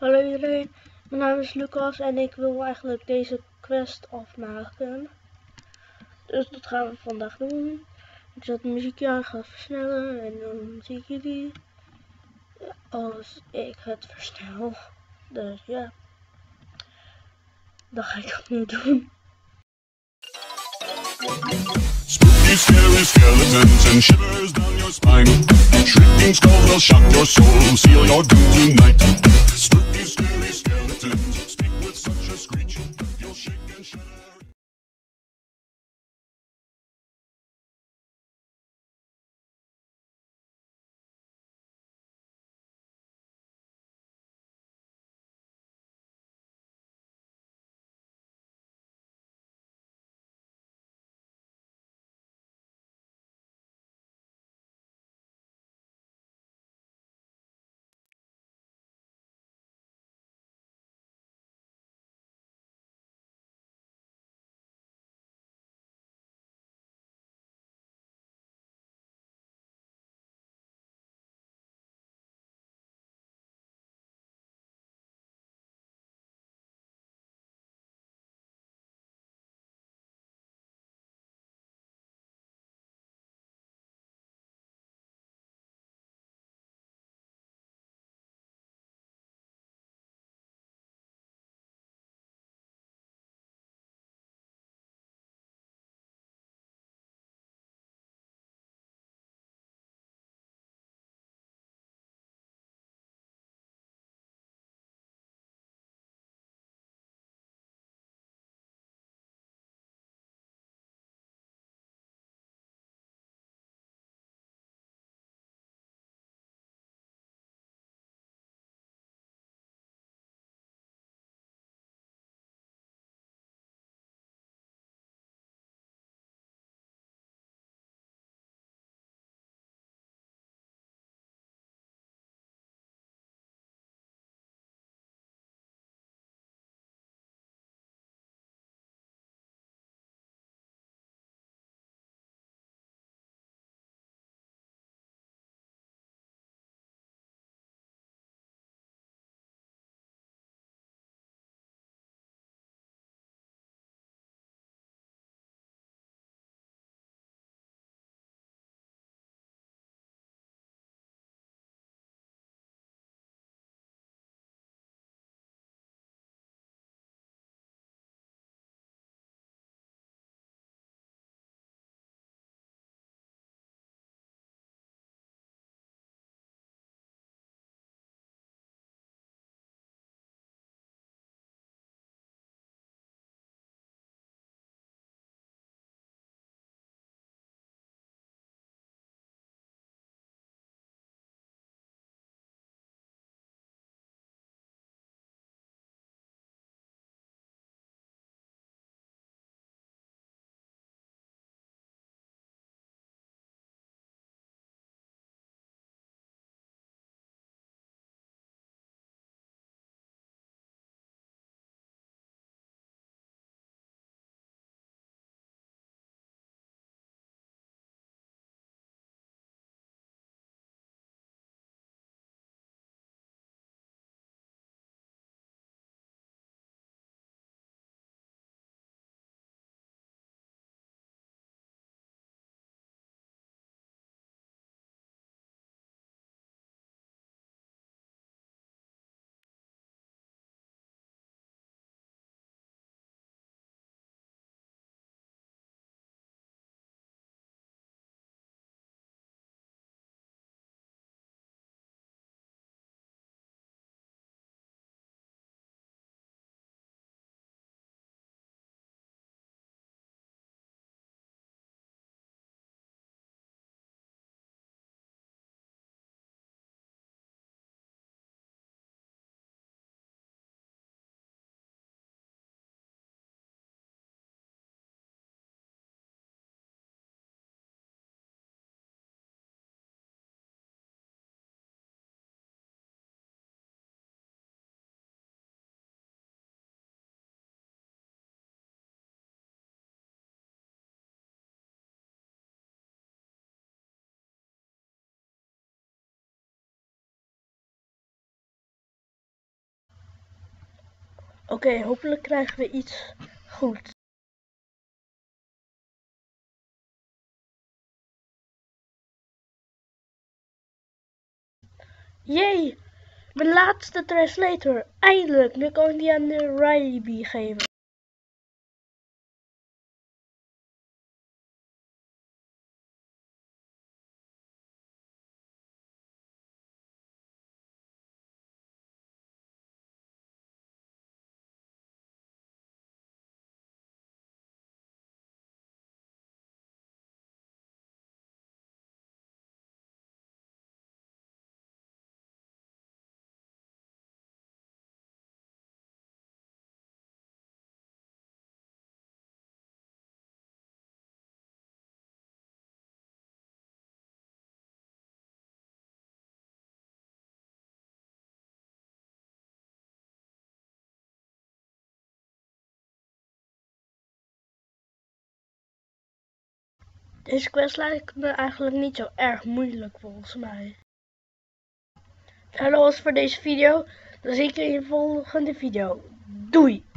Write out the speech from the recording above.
Hallo iedereen, mijn naam is Lucas en ik wil eigenlijk deze quest afmaken. Dus dat gaan we vandaag doen. Ik zet het muziekje aan, ga versnellen en dan zie ik jullie als ik het versnel. Dus ja, dan ga ik dat nu doen. Spooky, scary skeletons and shivers down your spine. Shrieking skulls will shock your soul, seal your doom tonight. Spooky, scary skeletons speak with such a screech, you'll shake and shudder. Oké, hopelijk krijgen we iets goed. Jee, mijn laatste translator. Eindelijk, nu kan ik die aan de Riley geven. Deze quest lijkt me eigenlijk niet zo erg moeilijk volgens mij. Nou, dat was voor deze video. Dan zie ik je in de volgende video. Doei!